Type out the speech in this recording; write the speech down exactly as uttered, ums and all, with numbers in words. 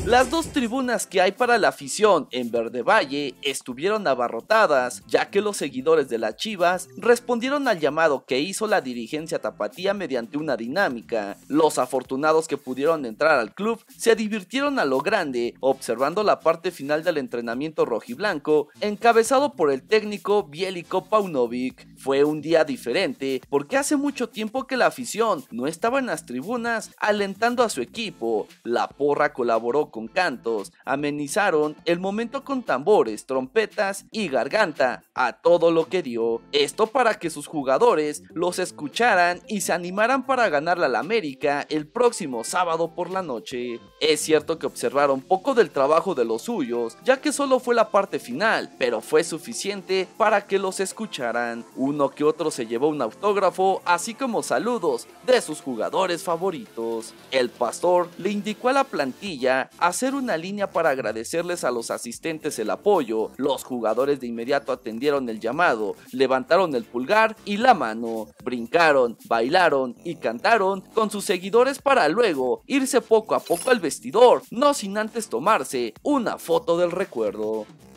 Las dos tribunas que hay para la afición en Verde Valle estuvieron abarrotadas, ya que los seguidores de las Chivas respondieron al llamado que hizo la dirigencia tapatía mediante una dinámica. Los afortunados que pudieron entrar al club se divirtieron a lo grande, observando la parte final del entrenamiento rojiblanco, encabezado por el técnico Bieliko Paunovic. Fue un día diferente, porque hace mucho tiempo que la afición no estaba en las tribunas alentando a su equipo. La porra colaboró con cantos, amenizaron el momento con tambores, trompetas y garganta a todo lo que dio. Esto para que sus jugadores los escucharan y se animaran para ganarle al América el próximo sábado por la noche. Es cierto que observaron poco del trabajo de los suyos, ya que solo fue la parte final, pero fue suficiente para que los escucharan. Uno que otro se llevó un autógrafo, así como saludos de sus jugadores favoritos. El pastor le indicó a la plantilla hacer una línea para agradecerles a los asistentes el apoyo. Los jugadores de inmediato atendieron el llamado, levantaron el pulgar y la mano, brincaron, bailaron y cantaron con sus seguidores para luego irse poco a poco al vestidor, no sin antes tomarse una foto del recuerdo.